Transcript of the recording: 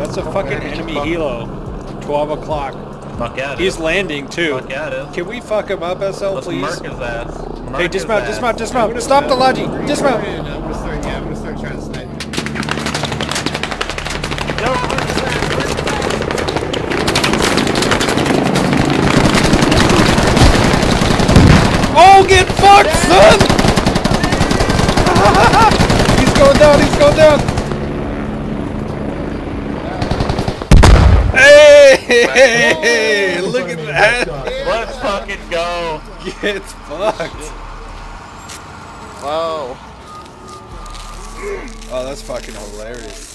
That's a fucking enemy helo. 12 o'clock. Fuck at He's landing too. Fuck at him. Can we fuck him up, SL, Let's please? mark his ass. Hey, dismount, dismount, dismount. Stop the Logi. Dismount. I'm gonna start trying to snipe. Oh, get fucked, son! He's going down, he's going down. Hey, look at that. Let's fucking go. Gets fucked. Wow. Oh, that's fucking hilarious.